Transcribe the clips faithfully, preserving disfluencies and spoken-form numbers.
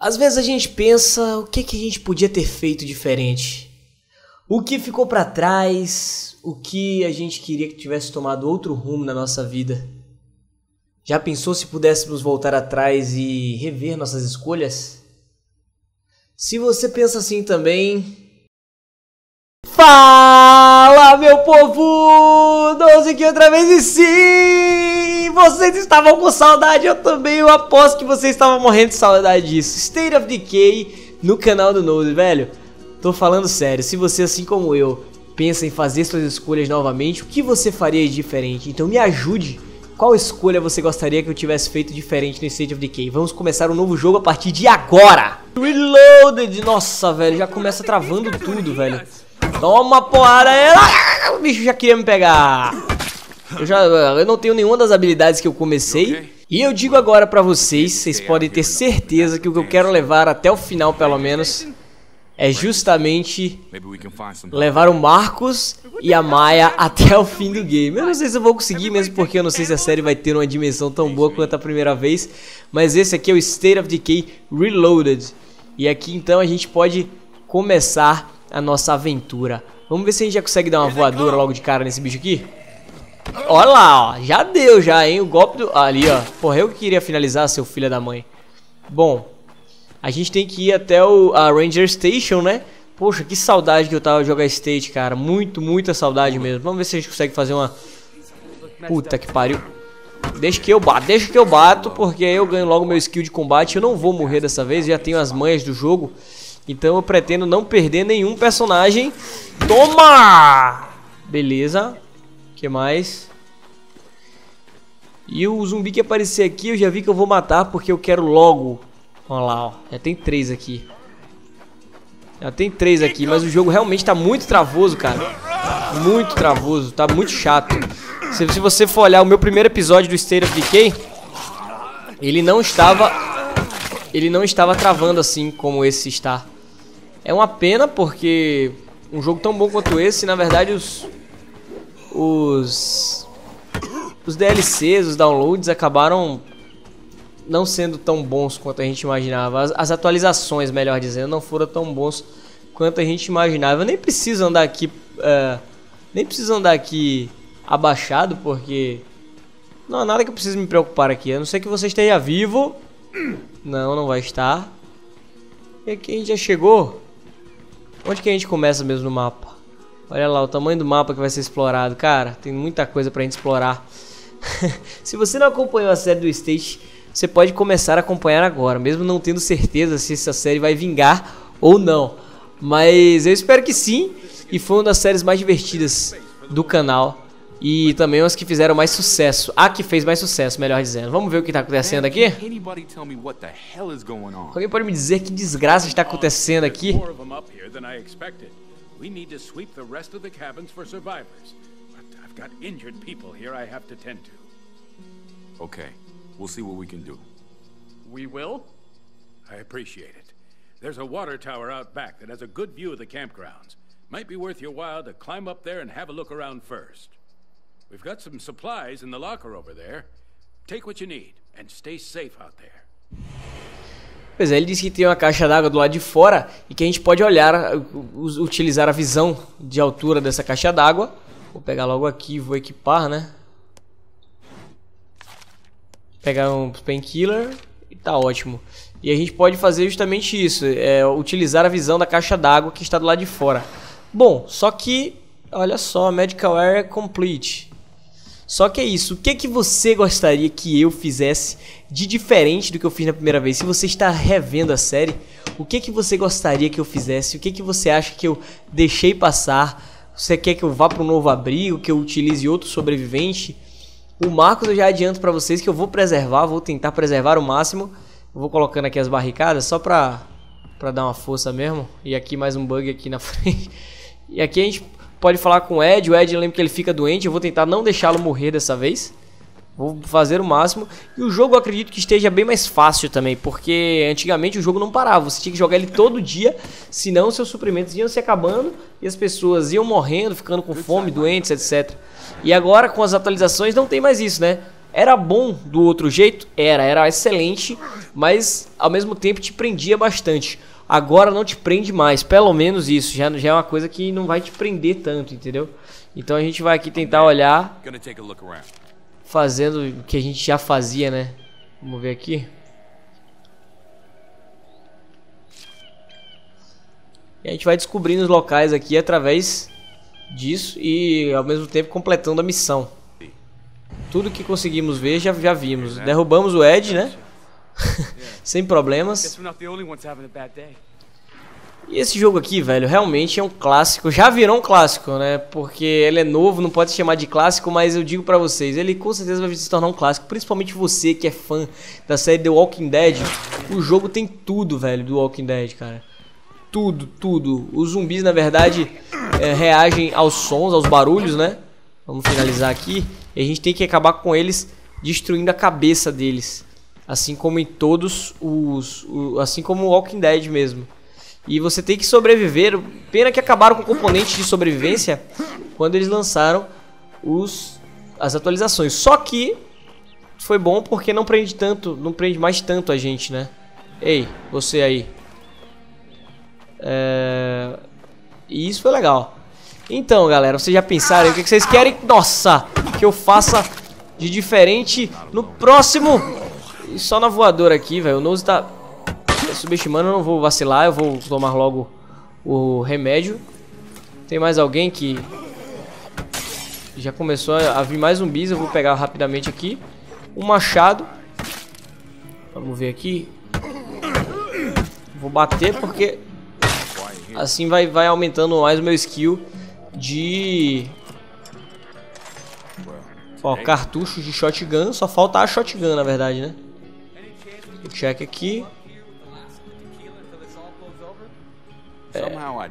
Às vezes a gente pensa o que, que a gente podia ter feito diferente. O que ficou pra trás, o que a gente queria que tivesse tomado outro rumo na nossa vida. Já pensou se pudéssemos voltar atrás e rever nossas escolhas? Se você pensa assim também... Fala, meu povo! doze aqui outra vez e sim! Vocês estavam com saudade, eu também, eu aposto que vocês estavam morrendo de saudade disso. State of Decay no canal do Node, velho. Tô falando sério, se você, assim como eu, pensa em fazer suas escolhas novamente, o que você faria de diferente? Então me ajude. Qual escolha você gostaria que eu tivesse feito diferente no State of Decay? Vamos começar um novo jogo a partir de agora! Reloaded! Nossa, velho, já começa travando tudo, velho. Toma porrada, ela! O bicho já queria me pegar. Eu, já, eu não tenho nenhuma das habilidades que eu comecei. E eu digo agora pra vocês, vocês podem ter certeza que o que eu quero levar até o final, pelo menos, é justamente levar o Marcos e a Maya até o fim do game. Eu não sei se eu vou conseguir mesmo, porque eu não sei se a série vai ter uma dimensão tão boa quanto a primeira vez. Mas esse aqui é o State of Decay Reloaded. E aqui então a gente pode começar a nossa aventura. Vamos ver se a gente já consegue dar uma voadora logo de cara nesse bicho aqui. Olha lá, ó. Já deu já, hein? O golpe do... Ali, ó. Porra, eu que queria finalizar, seu filho da mãe. Bom, a gente tem que ir até o, a Ranger Station, né? Poxa, que saudade que eu tava de jogar State, cara. Muito, muita saudade mesmo. Vamos ver se a gente consegue fazer uma... Puta que pariu. Deixa que eu bato, deixa que eu bato, porque aí eu ganho logo meu skill de combate. Eu não vou morrer dessa vez, já tenho as manhas do jogo. Então eu pretendo não perder nenhum personagem. Toma! Beleza. O que mais? E o zumbi que aparecer aqui eu já vi que eu vou matar, porque eu quero logo. Olha lá, ó. Já tem três aqui. Já tem três aqui, mas o jogo realmente tá muito travoso, cara. Muito travoso, tá muito chato. Se, se você for olhar o meu primeiro episódio do State of Decay, ele não estava... Ele não estava travando assim como esse está. É uma pena, porque um jogo tão bom quanto esse, na verdade, os... Os... Os D L Cs, os downloads, acabaram não sendo tão bons quanto a gente imaginava. As, as atualizações, melhor dizendo, não foram tão bons quanto a gente imaginava. Eu nem preciso andar aqui... Uh, nem preciso andar aqui abaixado, porque... Não há nada que eu precise me preocupar aqui. A não ser que você esteja vivo. Não, não vai estar. E aqui a gente já chegou. Onde que a gente começa mesmo no mapa? Olha lá o tamanho do mapa que vai ser explorado. Cara, tem muita coisa pra gente explorar. Se você não acompanhou a série do State, você pode começar a acompanhar agora, mesmo não tendo certeza se essa série vai vingar ou não. Mas eu espero que sim. E foi uma das séries mais divertidas do canal. E também as que fizeram mais sucesso. A que fez mais sucesso, melhor dizendo. Vamos ver o que está acontecendo aqui? Alguém pode me dizer que desgraça está acontecendo aqui? Okay, we'll see what we can do. We will? I appreciate it. There's a water tower out back that has a good view of the campgrounds. Might be worth your while to climb up there and have a look around first. We've got some supplies in the locker over there. Take what you need and stay safe out there. Pois é, ele disse que tem uma caixa d'água do lado de fora e que a gente pode olhar, utilizar a visão de altura dessa caixa d'água. Vou pegar logo aqui e vou equipar, né? Pegar um painkiller e tá ótimo. E a gente pode fazer justamente isso, é, utilizar a visão da caixa d'água que está do lado de fora. Bom, só que, olha só, Medical Area Complete. Só que é isso, o que, que você gostaria que eu fizesse de diferente do que eu fiz na primeira vez? Se você está revendo a série, o que, que você gostaria que eu fizesse? O que, que você acha que eu deixei passar? Você quer que eu vá para um novo abrigo, que eu utilize outro sobrevivente? O Marcos eu já adianto para vocês que eu vou preservar, vou tentar preservar o máximo. Eu vou colocando aqui as barricadas só pra, pra dar uma força mesmo. E aqui mais um bug aqui na frente. E aqui a gente pode falar com o Ed. O Ed, lembra que ele fica doente. Eu vou tentar não deixá-lo morrer dessa vez. Vou fazer o máximo. E o jogo eu acredito que esteja bem mais fácil também. Porque antigamente o jogo não parava. Você tinha que jogar ele todo dia. Senão seus suprimentos iam se acabando. E as pessoas iam morrendo, ficando com fome, doentes, etcétera. E agora com as atualizações não tem mais isso, né? Era bom do outro jeito? Era, era excelente, mas ao mesmo tempo te prendia bastante. Agora não te prende mais, pelo menos isso, já, já é uma coisa que não vai te prender tanto, entendeu? Então a gente vai aqui tentar olhar, fazendo o que a gente já fazia, né? Vamos ver aqui. E a gente vai descobrindo os locais aqui através disso e ao mesmo tempo completando a missão. Tudo que conseguimos ver já, já vimos. Derrubamos o Ed, né? Sem problemas. E esse jogo aqui, velho, realmente é um clássico. Já virou um clássico, né? Porque ele é novo, não pode se chamar de clássico, mas eu digo pra vocês, ele com certeza vai se tornar um clássico. Principalmente você que é fã da série The Walking Dead. O jogo tem tudo, velho, do Walking Dead, cara. Tudo, tudo. Os zumbis, na verdade, é, reagem aos sons, aos barulhos, né? Vamos finalizar aqui. E a gente tem que acabar com eles destruindo a cabeça deles. Assim como em todos os... O, assim como o Walking Dead mesmo. E você tem que sobreviver. Pena que acabaram com o componente de sobrevivência quando eles lançaram os, as atualizações. Só que foi bom porque não prende tanto, não prende mais tanto a gente, né? Ei, você aí. É... E isso foi legal. Então, galera, vocês já pensaram o que vocês querem? Nossa, que eu faça de diferente no próximo. E só na voadora aqui, velho. O Nose tá subestimando, eu não vou vacilar. Eu vou tomar logo o remédio. Tem mais alguém que já começou a vir mais zumbis. Eu vou pegar rapidamente aqui um machado. Vamos ver aqui. Vou bater porque assim vai, vai aumentando mais o meu skill de... Ó, cartuchos de shotgun. Só falta a shotgun, na verdade, né? Check aqui. É.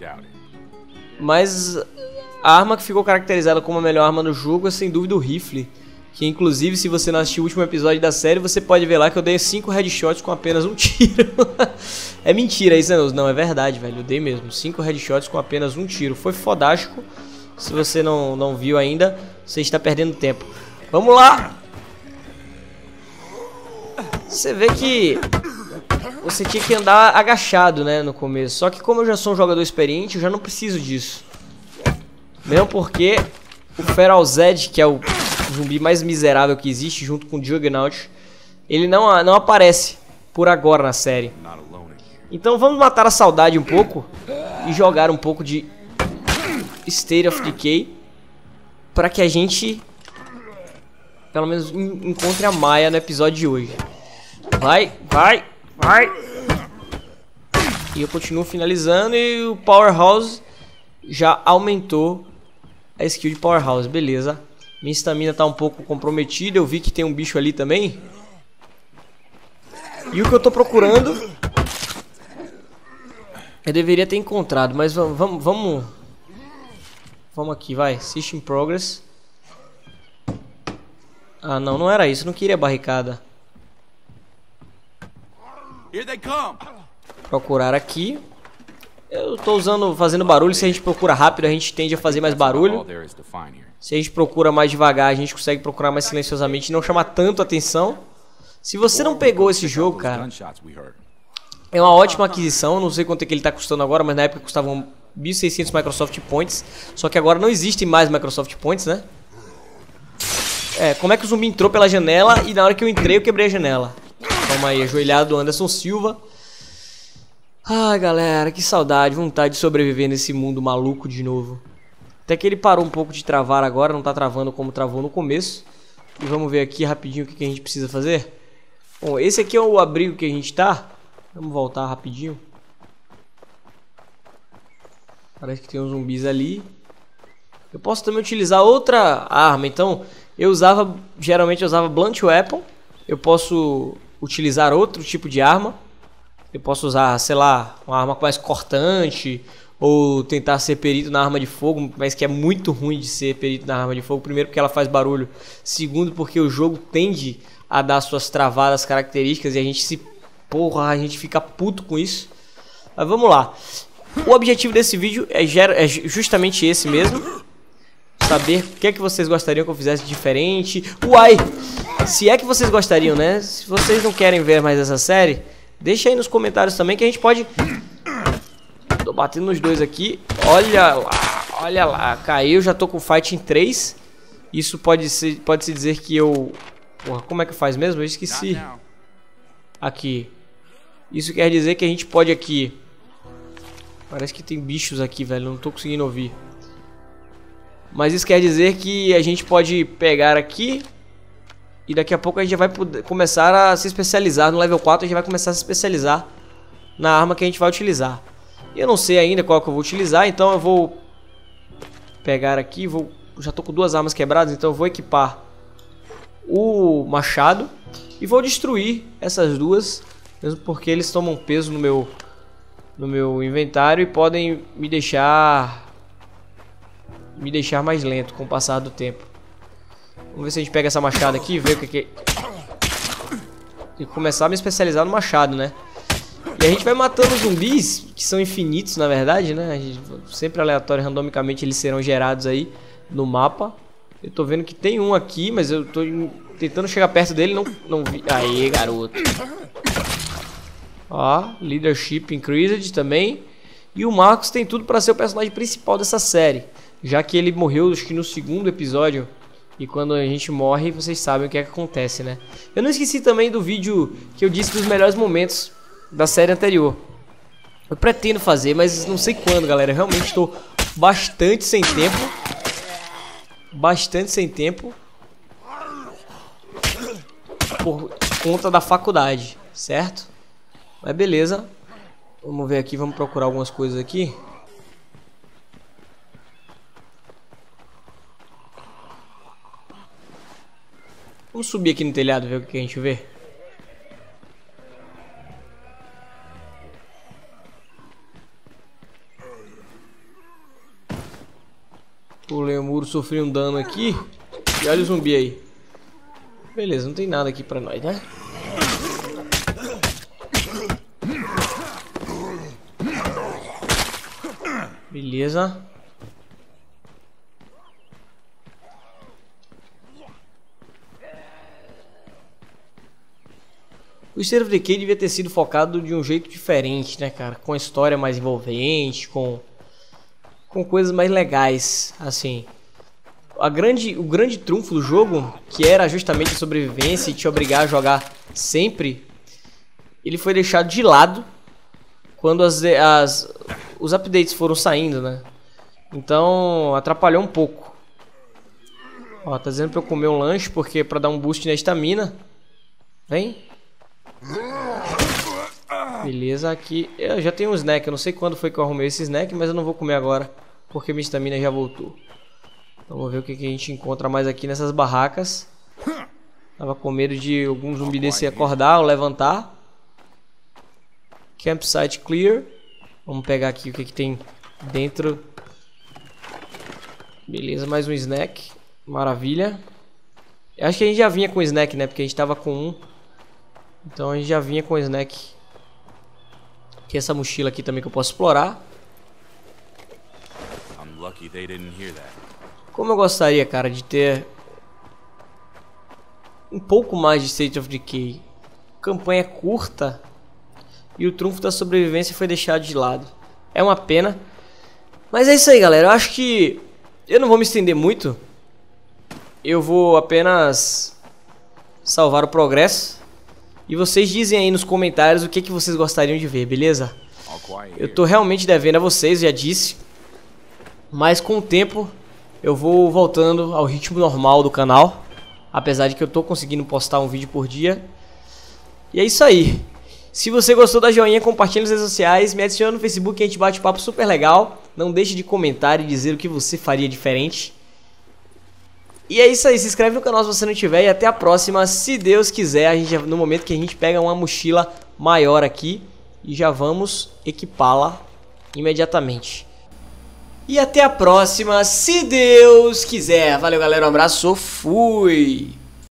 Mas a arma que ficou caracterizada como a melhor arma do jogo é sem dúvida o rifle. Que inclusive, se você não assistiu o último episódio da série, você pode ver lá que eu dei cinco headshots com apenas um tiro. É mentira isso, né? Não, é verdade, velho. Eu dei mesmo cinco headshots com apenas um tiro. Foi fodástico. Se você não, não viu ainda, você está perdendo tempo. Vamos lá! Você vê que você tinha que andar agachado, né, no começo. Só que como eu já sou um jogador experiente, eu já não preciso disso. Mesmo porque o Feral Zed, que é o zumbi mais miserável que existe, junto com o Juggernaut, ele não, não aparece por agora na série. Então vamos matar a saudade um pouco e jogar um pouco de State of Decay para que a gente pelo menos encontre a Maya no episódio de hoje. Vai, vai, vai. E eu continuo finalizando e o Powerhouse já aumentou a skill de Powerhouse, beleza. Minha estamina tá um pouco comprometida, eu vi que tem um bicho ali também. E o que eu tô procurando eu deveria ter encontrado, mas vamos, vamos, vamos, vamos aqui, vai, System Progress. Ah, não, não era isso, eu não queria barricada. Procurar aqui. Eu tô usando, fazendo barulho. Se a gente procura rápido, a gente tende a fazer mais barulho. Se a gente procura mais devagar, a gente consegue procurar mais silenciosamente e não chamar tanto atenção. Se você não pegou esse jogo, cara, é uma ótima aquisição. Não sei quanto é que ele tá custando agora, mas na época custavam mil e seiscentos Microsoft Points. Só que agora não existem mais Microsoft Points, né? É, como é que o zumbi entrou pela janela e na hora que eu entrei eu quebrei a janela. Calma aí, ajoelhado do Anderson Silva. Ai, galera, que saudade, vontade de sobreviver nesse mundo maluco de novo. Até que ele parou um pouco de travar agora, não tá travando como travou no começo. E vamos ver aqui rapidinho o que a gente precisa fazer. Bom, esse aqui é o abrigo que a gente tá. Vamos voltar rapidinho. Parece que tem uns zumbis ali. Eu posso também utilizar outra arma, então eu usava, geralmente eu usava Blunt Weapon. Eu posso utilizar outro tipo de arma. Eu posso usar, sei lá, uma arma mais cortante. Ou tentar ser perito na arma de fogo. Mas que é muito ruim de ser perito na arma de fogo. Primeiro porque ela faz barulho. Segundo porque o jogo tende a dar suas travadas características. E a gente se... Porra, a gente fica puto com isso. Mas vamos lá. O objetivo desse vídeo é, é justamente esse mesmo. Saber o que é que vocês gostariam que eu fizesse diferente. Uai! Se é que vocês gostariam, né? Se vocês não querem ver mais essa série, deixa aí nos comentários também que a gente pode... Tô batendo nos dois aqui. Olha lá, olha lá. Caiu, já tô com fight em três. Isso pode ser, pode se dizer que eu... Porra, como é que faz mesmo? Eu esqueci. Aqui. Isso quer dizer que a gente pode aqui... Parece que tem bichos aqui, velho. Não tô conseguindo ouvir. Mas isso quer dizer que a gente pode pegar aqui... E daqui a pouco a gente já vai poder começar a se especializar. No level quatro a gente vai começar a se especializar na arma que a gente vai utilizar. Eu não sei ainda qual que eu vou utilizar, então eu vou pegar aqui, vou, já tô com duas armas quebradas, então eu vou equipar o machado e vou destruir essas duas, mesmo porque eles tomam peso no meu no meu inventário e podem me deixar me deixar mais lento com o passar do tempo. Vamos ver se a gente pega essa machada aqui e ver o que que... E começar a me especializar no machado, né? E a gente vai matando zumbis, que são infinitos na verdade, né? A gente, sempre aleatório, randomicamente eles serão gerados aí no mapa. Eu tô vendo que tem um aqui, mas eu tô tentando chegar perto dele, não, não vi. Aê, garoto. Ó, Leadership Increased também. E o Marcos tem tudo pra ser o personagem principal dessa série, já que ele morreu, acho que no segundo episódio. E quando a gente morre, vocês sabem o que é que acontece, né? Eu não esqueci também do vídeo que eu disse dos melhores momentos da série anterior. Eu pretendo fazer, mas não sei quando, galera. Eu realmente estou bastante sem tempo. Bastante sem tempo. Por conta da faculdade, certo? Mas beleza. Vamos ver aqui, vamos procurar algumas coisas aqui. Vamos subir aqui no telhado e ver o que a gente vê. Pulei o muro, sofri um dano aqui. E olha o zumbi aí. Beleza, não tem nada aqui pra nós, né? Beleza. O State of Decay devia ter sido focado de um jeito diferente, né, cara? Com a história mais envolvente, com, com coisas mais legais, assim. A grande, o grande trunfo do jogo, que era justamente a sobrevivência e te obrigar a jogar sempre, ele foi deixado de lado quando as, as, os updates foram saindo, né? Então, atrapalhou um pouco. Ó, tá dizendo pra eu comer um lanche, porque pra dar um boost na estamina. Vem. Beleza, aqui eu já tenho um snack. Eu não sei quando foi que eu arrumei esse snack, mas eu não vou comer agora, porque minha estamina já voltou. Então, vamos ver o que, que a gente encontra mais aqui nessas barracas. Tava com medo de algum zumbi desse acordar ou levantar. Campsite clear. Vamos pegar aqui o que, que tem dentro. Beleza, mais um snack. Maravilha. Eu acho que a gente já vinha com snack, né? Porque a gente tava com um. Então a gente já vinha com snack. Aqui essa mochila aqui também que eu posso explorar. Como eu gostaria, cara, de ter um pouco mais de State of Decay. Campanha curta e o trunfo da sobrevivência foi deixado de lado. É uma pena. Mas é isso aí, galera. Eu acho que eu não vou me estender muito. Eu vou apenas salvar o progresso. E vocês dizem aí nos comentários o que, que vocês gostariam de ver, beleza? Eu tô realmente devendo a vocês, já disse. Mas com o tempo eu vou voltando ao ritmo normal do canal. Apesar de que eu tô conseguindo postar um vídeo por dia. E é isso aí. Se você gostou, dá joinha, compartilha nas redes sociais. Me adiciona no Facebook, a gente bate papo super legal. Não deixe de comentar e dizer o que você faria diferente. E é isso aí, se inscreve no canal se você não tiver. E até a próxima, se Deus quiser. A gente, no momento que a gente pega uma mochila maior aqui. E já vamos equipá-la imediatamente. E até a próxima, se Deus quiser. Valeu, galera, um abraço, fui!